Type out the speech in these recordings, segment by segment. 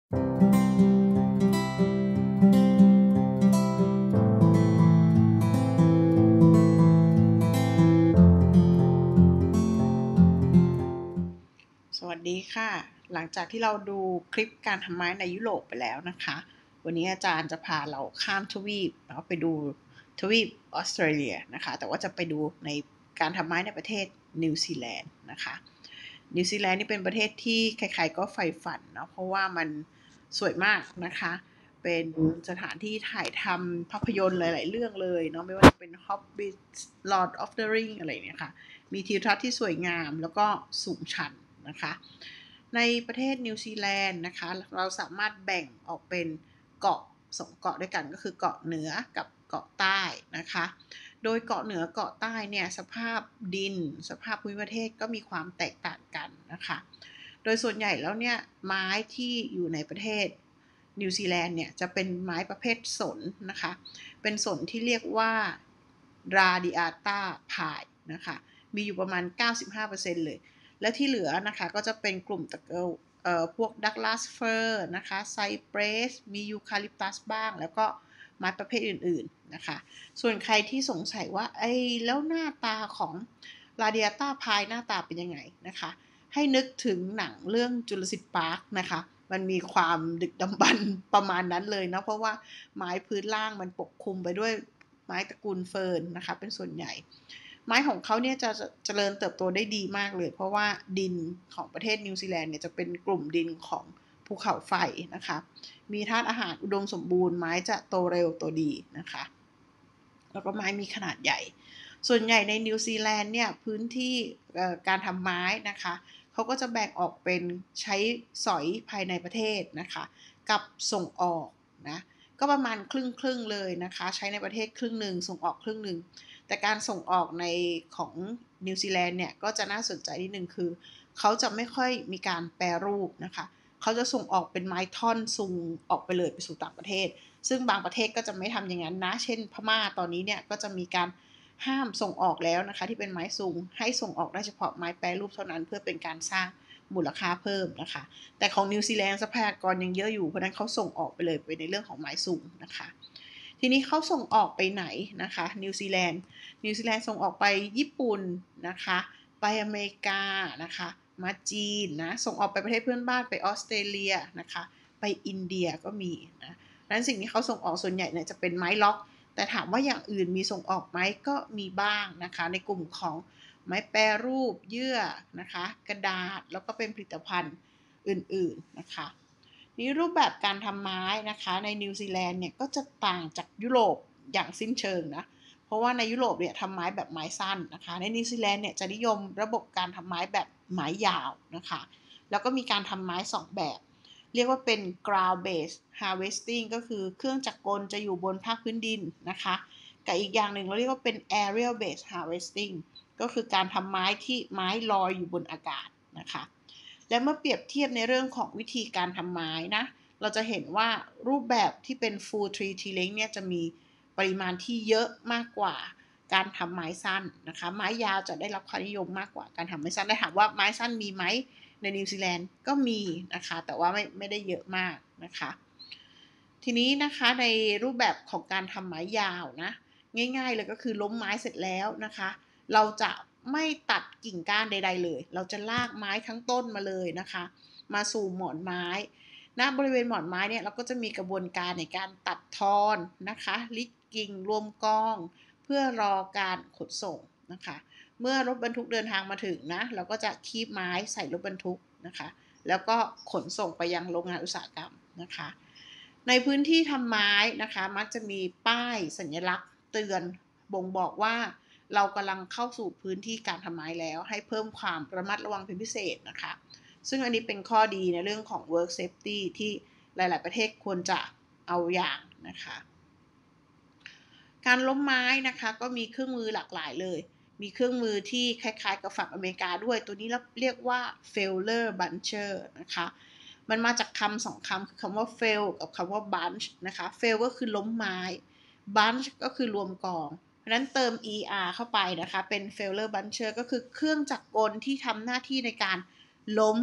สวัสดีค่ะ หลังจากที่เราดูคลิปการทำไม้ในยุโรปไปแล้วนะคะ วันนี้อาจารย์จะพาเราข้ามทวีปแล้วไปดูทวีปออสเตรเลียนะคะ แต่ว่าจะไปดูในการทำไม้ในประเทศนิวซีแลนด์นะคะ นิวซีแลนด์นี่เป็นประเทศที่ใครๆก็ใฝ่ฝันเนาะ เพราะว่ามันสวยมากนะคะ เป็นสถานที่ถ่ายทำภาพยนตร์หลายๆเรื่องเลยเนาะ ไม่ว่าจะเป็น Hobbit Lord of the Ring อะไรเนี่ยค่ะ มีทิวทัศน์ที่สวยงามแล้วก็สูงชันนะคะในประเทศนิวซีแลนด์นะคะเราสามารถแบ่งออกเป็นเกาะ2เกาะด้วยกันก็คือเกาะเหนือกับเกาะใต้นะคะโดยเกาะเหนือเกาะใต้เนี่ยสภาพดินสภาพภูมิประเทศก็มีความแตกต่างกันนะคะโดยส่วนใหญ่แล้วเนี่ยไม้ที่อยู่ในประเทศนิวซีแลนด์เนี่ยจะเป็นไม้ประเภทสนนะคะเป็นสนที่เรียกว่าราดิอาตาพายนะคะมีอยู่ประมาณ 95% เลยและที่เหลือนะคะก็จะเป็นกลุ่มตะเกียวพวกดักลาสเฟอร์นะคะไซเปรสมียูคาลิปตัสบ้างแล้วก็ไม้ประเภทอื่นๆนะคะส่วนใครที่สงสัยว่าแล้วหน้าตาของลาเดียต้าพายหน้าตาเป็นยังไงนะคะให้นึกถึงหนังเรื่องจุลศิษย์ปาร์คนะคะมันมีความดึกดำบรรพ์ประมาณนั้นเลยนะเพราะว่าไม้พื้นล่างมันปกคลุมไปด้วยไม้ตระกูลเฟิร์นนะคะเป็นส่วนใหญ่ไม้ของเขาเนี่ยจะเจริญเติบโตได้ดีมากเลยเพราะว่าดินของประเทศนิวซีแลนด์เนี่ยจะเป็นกลุ่มดินของภูเขาไฟนะคะมีธาตุอาหารอุดมสมบูรณ์ไม้จะโตเร็วโตดีนะคะแล้วก็ไม้มีขนาดใหญ่ส่วนใหญ่ในนิวซีแลนด์เนี่ยพื้นที่การทำไม้นะคะเขาก็จะแบ่งออกเป็นใช้สอยภายในประเทศนะคะกับส่งออกนะก็ประมาณครึ่งเลยนะคะใช้ในประเทศครึ่งหนึ่งส่งออกครึ่งหนึ่งแต่การส่งออกในของนิวซีแลนด์เนี่ยก็จะน่าสนใจนิดนึงคือเขาจะไม่ค่อยมีการแปรรูปนะคะเขาจะส่งออกเป็นไม้ท่อนซุงออกไปเลยไปสู่ต่างประเทศซึ่งบางประเทศก็จะไม่ทำอย่างนั้นนะเช่นพม่าตอนนี้เนี่ยก็จะมีการห้ามส่งออกแล้วนะคะที่เป็นไม้ซุงให้ส่งออกได้เฉพาะไม้แปรรูปเท่านั้นเพื่อเป็นการสร้างมูลค่าเพิ่มนะคะแต่ของนิวซีแลนด์ทรัพยากรยังเยอะอยู่เพราะนั้นเขาส่งออกไปเลยไปในเรื่องของไม้ซุงนะคะทีนี้เขาส่งออกไปไหนนะคะนิวซีแลนด์ส่งออกไปญี่ปุ่นนะคะไปอเมริกานะคะมาจีนนะส่งออกไปประเทศเพื่อนบ้านไปออสเตรเลียนะคะไปอินเดียก็มีนะนั้นสิ่งที่เขาส่งออกส่วนใหญ่เนี่ยจะเป็นไม้ล็อกแต่ถามว่าอย่างอื่นมีส่งออกไหมก็มีบ้างนะคะในกลุ่มของไม้แปรรูปเยื่อนะคะกระดาษแล้วก็เป็นผลิตภัณฑ์อื่นๆนะคะนี่รูปแบบการทำไม้นะคะในนิวซีแลนด์เนี่ยก็จะต่างจากยุโรปอย่างสิ้นเชิงนะเพราะว่าในยุโรปเนี่ยทำไม้แบบไม้สั้นนะคะในนิวซีแลนด์เนี่ยจะนิยมระบบการทำไม้แบบไม้ยาวนะคะแล้วก็มีการทำไม้2แบบเรียกว่าเป็น ground based harvesting ก็คือเครื่องจักรกลจะอยู่บนภาคพื้นดินนะคะกับอีกอย่างหนึ่งเราเรียกว่าเป็น aerial based harvesting ก็คือการทำไม้ที่ไม้ลอยอยู่บนอากาศนะคะและเมื่อเปรียบเทียบในเรื่องของวิธีการทำไม้นะเราจะเห็นว่ารูปแบบที่เป็น full tree tilling เนี่ยจะมีปริมาณที่เยอะมากกว่าการทำไม้สั้นนะคะไม้ยาวจะได้รับความนิยมมากกว่าการทำไม้สั้นได้ถามว่าไม้สั้นมีไหมในนิวซีแลนด์ก็มีนะคะแต่ว่าไม่ได้เยอะมากนะคะทีนี้นะคะในรูปแบบของการทำไม้ยาวนะง่ายๆเลยก็คือล้มไม้เสร็จแล้วนะคะเราจะไม่ตัดกิ่งก้านใดๆเลยเราจะลากไม้ทั้งต้นมาเลยนะคะมาสู่หมอนไม้ณบริเวณหมอนไม้เนี่ยเราก็จะมีกระบวนการในการตัดทอนนะคะลิดกิ่งรวมกองเพื่อรอการขนส่งนะคะเมื่อรถบรรทุกเดินทางมาถึงนะเราก็จะคีบไม้ใส่รถบรรทุกนะคะแล้วก็ขนส่งไปยังโรงงานอุตสาหกรรมนะคะในพื้นที่ทำไม้นะคะมักจะมีป้ายสัญลักษณ์เตือนบ่งบอกว่าเรากำลังเข้าสู่พื้นที่การทำไม้แล้วให้เพิ่มความระมัดระวังเป็นพิเศษนะคะซึ่งอันนี้เป็นข้อดีในเรื่องของ work safety ที่หลายๆประเทศควรจะเอาอย่างนะคะการล้มไม้นะคะก็มีเครื่องมือหลากหลายเลยมีเครื่องมือที่คล้ายๆกับฝั่งอเมริกาด้วยตัวนี้เรียกว่า Feller Buncher นะคะมันมาจากคำสองคำคือคำว่า fell กับคำว่า bunch นะคะ fell ก็คือล้มไม้ bunch ก็คือรวมกองเพราะนั้นเติม er เข้าไปนะคะเป็น Feller Buncher ก็คือเครื่องจักรกลที่ทำหน้าที่ในการล้ม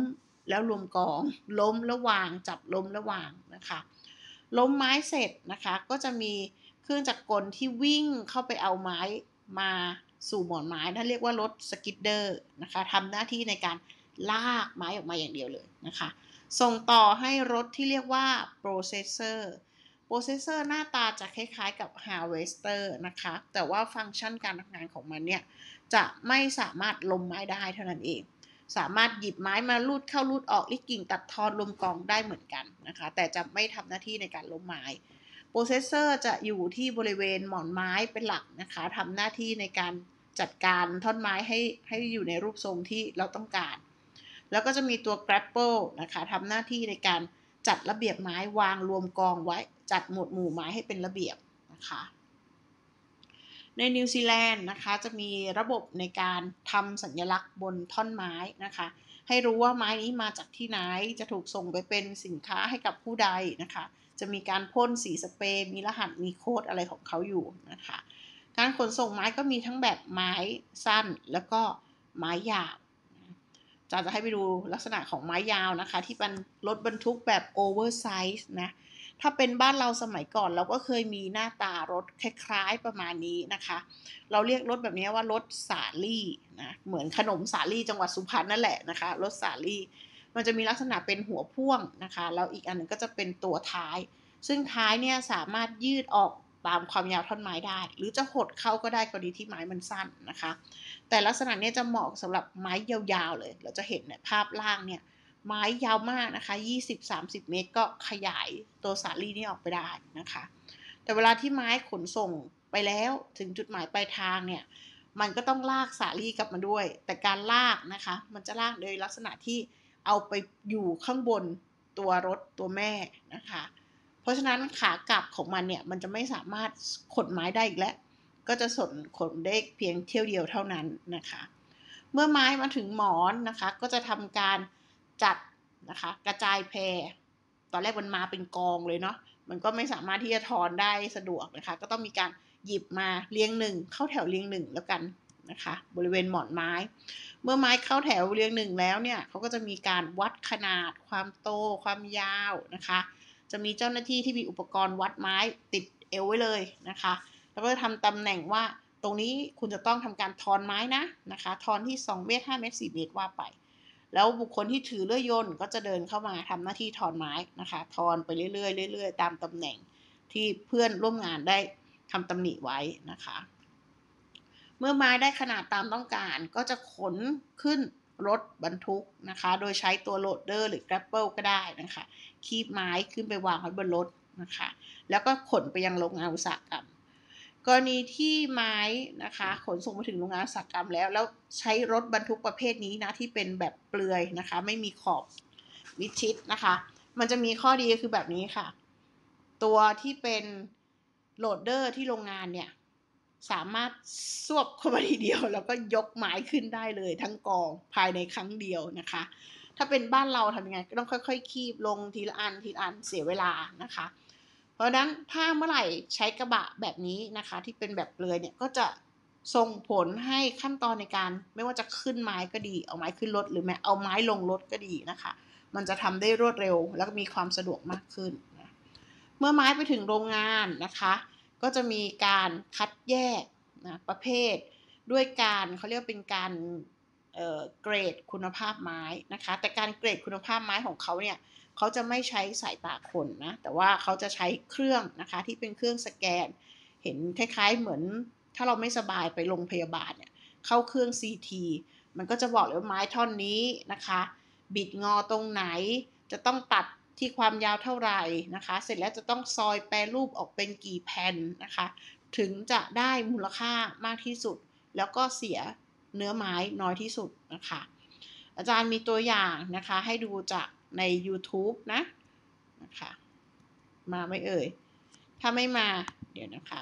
แล้วรวมกองล้มแล้ววางจับล้มแล้ววางนะคะล้มไม้เสร็จนะคะก็จะมีเครื่องจักรกลที่วิ่งเข้าไปเอาไม้มาสู่หมอนไม้นั่นเรียกว่ารถสกิดเดอร์นะคะทำหน้าที่ในการลากไม้ออกมาอย่างเดียวเลยนะคะส่งต่อให้รถที่เรียกว่าโปรเซสเซอร์หน้าตาจะคล้ายๆกับ harvester นะคะแต่ว่าฟังก์ชันการทำงานของมันเนี่ยจะไม่สามารถล้มไม้ได้เท่านั้นเองสามารถหยิบไม้มาลูดเข้าลูดออกลิดกิ่งตัดทอนลมกองได้เหมือนกันนะคะแต่จะไม่ทำหน้าที่ในการล้มไม้โปรเซสเซอร์จะอยู่ที่บริเวณหมอนไม้เป็นหลักนะคะทำหน้าที่ในการจัดการท่อนไม้ให้อยู่ในรูปทรงที่เราต้องการแล้วก็จะมีตัว grapple นะคะทำหน้าที่ในการจัดระเบียบไม้วางรวมกองไว้จัดหมวดหมู่ไม้ให้เป็นระเบียบนะคะในนิวซีแลนด์นะคะจะมีระบบในการทำสัญลักษณ์บนท่อนไม้นะคะให้รู้ว่าไม้นี้มาจากที่ไหนจะถูกส่งไปเป็นสินค้าให้กับผู้ใดนะคะจะมีการพ่นสีสเปรย์มีรหัสมีโค้ดอะไรของเขาอยู่นะคะการขนส่งไม้ก็มีทั้งแบบไม้สั้นแล้วก็ไม้ยาวจะให้ไปดูลักษณะของไม้ยาวนะคะที่เป็นรถบรรทุกแบบโอเวอร์ไซส์นะถ้าเป็นบ้านเราสมัยก่อนเราก็เคยมีหน้าตารถคล้ายๆประมาณนี้นะคะเราเรียกรถแบบนี้ว่ารถสาลี่นะเหมือนขนมสาลี่จังหวัดสุพรรณนั่นแหละนะคะรถสาลี่มันจะมีลักษณะเป็นหัวพ่วงนะคะแล้วอีกอันนึงก็จะเป็นตัวท้ายซึ่งท้ายเนี่ยสามารถยืดออกตามความยาวท่อนไม้ได้หรือจะหดเข้าก็ได้กรณีที่ไม้มันสั้นนะคะแต่ลักษณะนี้จะเหมาะสำหรับไม้ยาวๆเลยเราจะเห็นเนี่ยภาพล่างเนี่ยไม้ยาวมากนะคะ20-30 เมตรก็ขยายตัวสาลี่นี้ออกไปได้นะคะแต่เวลาที่ไม้ขนส่งไปแล้วถึงจุดหมายปลายทางเนี่ยมันก็ต้องลากสาลี่กลับมาด้วยแต่การลากนะคะมันจะลากโดยลักษณะที่เอาไปอยู่ข้างบนตัวรถตัวแม่นะคะเพราะฉะนั้นขากลับของมันเนี่ยมันจะไม่สามารถขนไม้ได้อีกแล้วก็จะขนได้เพียงเที่ยวเดียวเท่านั้นนะคะเมื่อไม้มาถึงหมอนนะคะก็จะทำการจัดนะคะกระจายแพรตอนแรกมันมาเป็นกองเลยเนาะมันก็ไม่สามารถที่จะทอนได้สะดวกนะคะก็ต้องมีการหยิบมาเรียงหนึ่งเข้าแถวเรียงหนึ่งแล้วกันนะคะบริเวณหมอนไม้เมื่อไม้เข้าแถวเรียงหนึ่งแล้วเนี่ยเขาก็จะมีการวัดขนาดความโตความยาวนะคะจะมีเจ้าหน้าที่ที่มีอุปกรณ์วัดไม้ติดเอวไว้เลยนะคะแล้วก็จะทำตำแหน่งว่าตรงนี้คุณจะต้องทำการทอนไม้นะคะทอนที่2 เมตร 5 เมตร 4 เมตรว่าไปแล้วบุคคลที่ถือเลื่อยยนต์ก็จะเดินเข้ามาทำหน้าที่ทอนไม้นะคะทอนไปเรื่อยๆตามตำแหน่งที่เพื่อนร่วมงานได้ทำตำหนิไว้นะคะเมื่อไม้ได้ขนาดตามต้องการก็จะขนขึ้นรถบรรทุกนะคะโดยใช้ตัวโหลดเดอร์หรือ grapple ก็ได้นะคะคีบไม้ขึ้นไปวางไว้บนรถนะคะแล้วก็ขนไปยังโรงงานอุตสาหกรรมกรณีที่ไม้นะคะขนส่งไปถึงโรงงานอุตสาหกรรมแล้วใช้รถบรรทุกประเภทนี้นะที่เป็นแบบเปลือยนะคะไม่มีขอบมิดชิดนะคะมันจะมีข้อดีคือแบบนี้ค่ะตัวที่เป็นโหลดเดอร์ที่โรงงานเนี่ยสามารถสวบเข้ามาทีเดียวแล้วก็ยกไม้ขึ้นได้เลยทั้งกองภายในครั้งเดียวนะคะถ้าเป็นบ้านเราทำยังไงก็ต้องค่อยๆคีบลงทีละอันเสียเวลานะคะเพราะฉะนั้นถ้าเมื่อไหร่ใช้กระบะแบบนี้นะคะที่เป็นแบบเปลือยเนี่ยก็จะส่งผลให้ขั้นตอนในการไม่ว่าจะขึ้นไม้ก็ดีเอาไม้ขึ้นรถหรือแม้เอาไม้ลงรถก็ดีนะคะมันจะทำได้รวดเร็วแล้วก็มีความสะดวกมากขึ้นนะเมื่อไม้ไปถึงโรงงานนะคะก็จะมีการคัดแยกนะประเภทด้วยการเขาเรียกเป็นการเกรดคุณภาพไม้นะคะแต่การเกรดคุณภาพไม้ของเขาเนี่ยเขาจะไม่ใช้สายตาคนนะแต่ว่าเขาจะใช้เครื่องนะคะที่เป็นเครื่องสแกนเห็นคล้ายๆเหมือนถ้าเราไม่สบายไปโรงพยาบาลเนี่ยเข้าเครื่อง CT มันก็จะบอกเลยว่าไม้ท่อนนี้นะคะบิดงอตรงไหนจะต้องตัดที่ความยาวเท่าไหร่นะคะเสร็จแล้วจะต้องซอยแปรรูปออกเป็นกี่แผ่นนะคะถึงจะได้มูลค่ามากที่สุดแล้วก็เสียเนื้อไม้น้อยที่สุดนะคะอาจารย์มีตัวอย่างนะคะให้ดูจากใน YouTube นะคะมาไหมเอ่ยถ้าไม่มาเดี๋ยวนะคะ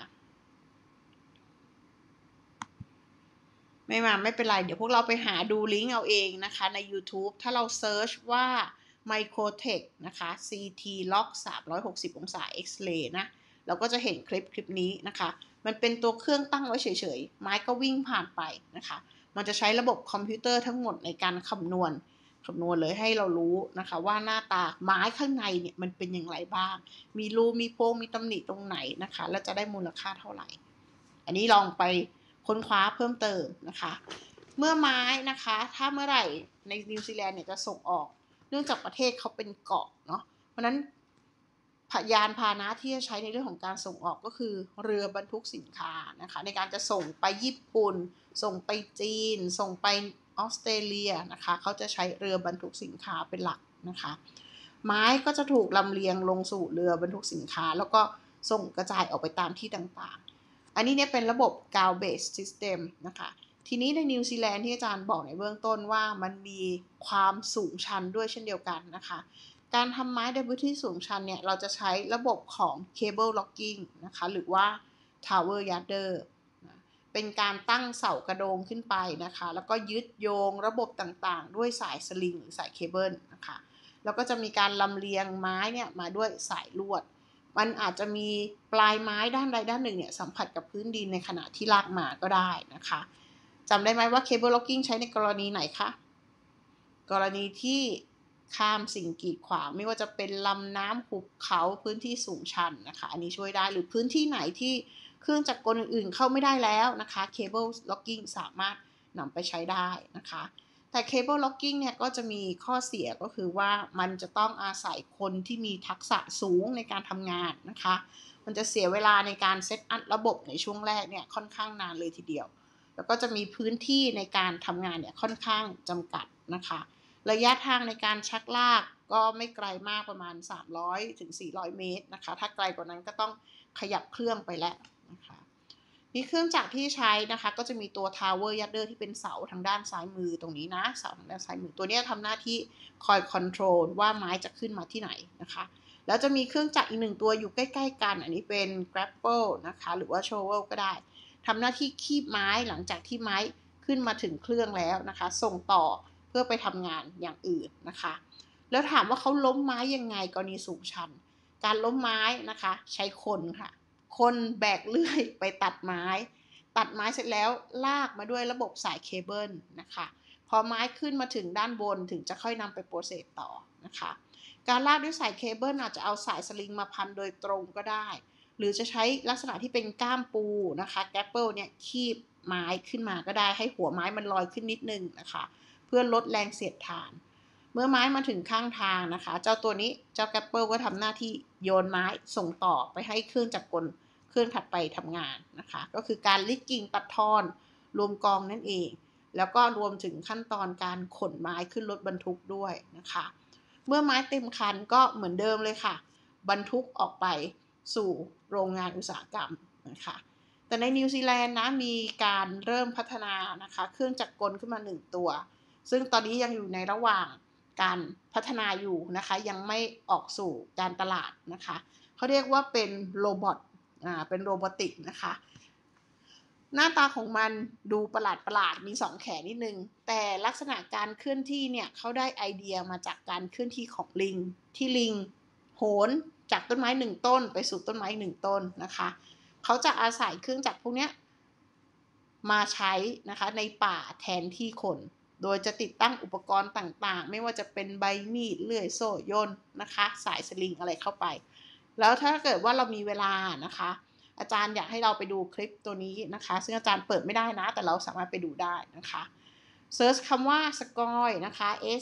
ไม่มาไม่เป็นไรเดี๋ยวพวกเราไปหาดูลิงก์เอาเองนะคะใน YouTube ถ้าเราเซิร์ชว่า Microtech นะคะ CT Log 360 องศา X-ray นะเราก็จะเห็นคลิปนี้นะคะมันเป็นตัวเครื่องตั้งไว้เฉยๆไม้ก็วิ่งผ่านไปนะคะมันจะใช้ระบบคอมพิวเตอร์ทั้งหมดในการคำนวณคำนวณเลยให้เรารู้นะคะว่าหน้าตาไม้ข้างในเนี่ยมันเป็นอย่างไรบ้างมีรูมีโพรงมีตำหนิตรงไหนนะคะแล้วจะได้มูลค่าเท่าไหร่อันนี้ลองไปค้นคว้าเพิ่มเติมนะคะเมื่อไม้นะคะถ้าเมื่อไหร่ในนิวซีแลนด์เนี่ยจะส่งออกเนื่องจากประเทศเขาเป็นเกาะเนาะเพราะนั้นยานพาหนะที่จะใช้ในเรื่องของการส่งออกก็คือเรือบรรทุกสินค้านะคะในการจะส่งไปญี่ปุ่นส่งไปจีนส่งไปออสเตรเลียนะคะเขาจะใช้เรือบรรทุกสินค้าเป็นหลักนะคะไม้ก็จะถูกลำเลียงลงสู่เรือบรรทุกสินค้าแล้วก็ส่งกระจายออกไปตามที่ต่างๆอันนี้เนี่ยเป็นระบบ ground based system นะคะทีนี้ในนิวซีแลนด์ที่อาจารย์บอกในเบื้องต้นว่ามันมีความสูงชันด้วยเช่นเดียวกันนะคะการทำไม้ในพื้นที่สูงชันเนี่ยเราจะใช้ระบบของ cable logging นะคะหรือว่า tower yarder เป็นการตั้งเสากระโดงขึ้นไปนะคะแล้วก็ยึดโยงระบบต่างๆด้วยสายสลิงหรือสายเคเบิลนะคะแล้วก็จะมีการลำเลียงไม้เนี่ยมาด้วยสายลวดมันอาจจะมีปลายไม้ด้านใดด้านหนึ่งเนี่ยสัมผัสกับพื้นดินในขณะที่ลากมาก็ได้นะคะจำได้ไหมว่า cable logging ใช้ในกรณีไหนคะกรณีที่ข้ามสิ่งกีดขวางไม่ว่าจะเป็นลำน้ำหุบเขาพื้นที่สูงชันนะคะอันนี้ช่วยได้หรือพื้นที่ไหนที่เครื่องจักรกลอื่นๆเข้าไม่ได้แล้วนะคะ cable logging สามารถนำไปใช้ได้นะคะแต่ cable logging เนี่ยก็จะมีข้อเสียก็คือว่ามันจะต้องอาศัยคนที่มีทักษะสูงในการทำงานนะคะมันจะเสียเวลาในการเซตอัพระบบในช่วงแรกเนี่ยค่อนข้างนานเลยทีเดียวแล้วก็จะมีพื้นที่ในการทำงานเนี่ยค่อนข้างจำกัดนะคะระยะทางในการชักลากก็ไม่ไกลมากประมาณ300ถึง400เมตรนะคะถ้าไกลกว่านั้นก็ต้องขยับเครื่องไปแล้วนะคะมีเครื่องจักรที่ใช้นะคะก็จะมีตัว Tower Yarder ที่เป็นเสาทางด้านซ้ายมือตรงนี้นะเสาทางด้านซ้ายมือตัวนี้ทำหน้าที่คอยคอนโทรลว่าไม้จะขึ้นมาที่ไหนนะคะแล้วจะมีเครื่องจักรอีก1ตัวอยู่ใกล้ๆกันอันนี้เป็น grapple นะคะหรือว่า shovel ก็ได้ทำหน้าที่คีบไม้หลังจากที่ไม้ขึ้นมาถึงเครื่องแล้วนะคะส่งต่อเพื่อไปทำงานอย่างอื่นนะคะแล้วถามว่าเขาล้มไม้ยังไงกรณีสูงชันการล้มไม้นะคะใช้คนค่ะคนแบกเลื่อยไปตัดไม้เสร็จแล้วลากมาด้วยระบบสายเคเบิลนะคะพอไม้ขึ้นมาถึงด้านบนถึงจะค่อยนำไปโปรเซสต่อนะคะการลากด้วยสายเคเบิลอาจจะเอาสายสลิงมาพันโดยตรงก็ได้หรือจะใช้ลักษณะที่เป็นก้ามปูนะคะแกปเปิลเนี่ยคีบไม้ขึ้นมาก็ได้ให้หัวไม้มันลอยขึ้นนิดนึงนะคะเพื่อลดแรงเสียดทานเมื่อไม้มาถึงข้างทางนะคะเจ้าตัวนี้เจ้าแกปเปิลก็ทำหน้าที่โยนไม้ส่งต่อไปให้เครื่องจักรกลเครื่องถัดไปทำงานนะคะก็คือการลิกกิ้งตัดทอนรวมกองนั่นเองแล้วก็รวมถึงขั้นตอนการขนไม้ขึ้นรถบรรทุกด้วยนะคะเมื่อไม้เต็มคันก็เหมือนเดิมเลยค่ะบรรทุกออกไปสู่โรงงานอุตสาหกรรมนะคะแต่ในนิวซีแลนด์นะมีการเริ่มพัฒนานะคะเครื่องจักรกลขึ้นมา1ตัวซึ่งตอนนี้ยังอยู่ในระหว่างการพัฒนาอยู่นะคะยังไม่ออกสู่การตลาดนะคะเขาเรียกว่าเป็นโรบอทเป็นโรบอติกนะคะหน้าตาของมันดูประหลาดมี2แขนนิดนึงแต่ลักษณะการเคลื่อนที่เนี่ยเขาได้ไอเดียมาจากการเคลื่อนที่ของลิงที่ลิงโหนจากต้นไม้1ต้นไปสู่ต้นไม้1ต้นนะคะเขาจะอาศัยเครื่องจักรพวกนี้มาใช้นะคะในป่าแทนที่คนโดยจะติดตั้งอุปกรณ์ต่างๆไม่ว่าจะเป็นใบมีดเลื่อยโซ่ยนนะคะสายสลิงอะไรเข้าไปแล้วถ้าเกิดว่าเรามีเวลานะคะอาจารย์อยากให้เราไปดูคลิปตัวนี้นะคะซึ่งอาจารย์เปิดไม่ได้นะแต่เราสามารถไปดูได้นะคะเซิร์ชคำว่า SCOI นะคะ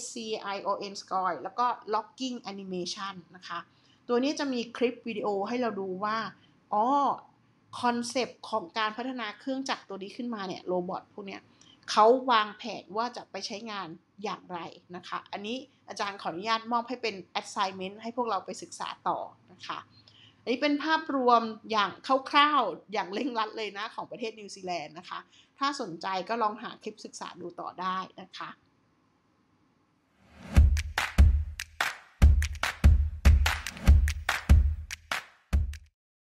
SCION SCOI แล้วก็ Logging Animation นะคะตัวนี้จะมีคลิปวิดีโอให้เราดูว่าคอนเซปต์ของการพัฒนาเครื่องจักรตัวนี้ขึ้นมาเนี่ยโรบอทพวกเนี้ยเขาวางแผนว่าจะไปใช้งานอย่างไรนะคะอันนี้อาจารย์ขออนุญาตมอบให้เป็น assignment ให้พวกเราไปศึกษาต่อนะคะอันนี้เป็นภาพรวมอย่างคร่าวๆอย่างเร่งรัดเลยนะของประเทศนิวซีแลนด์นะคะถ้าสนใจก็ลองหาคลิปศึกษาดูต่อได้นะคะ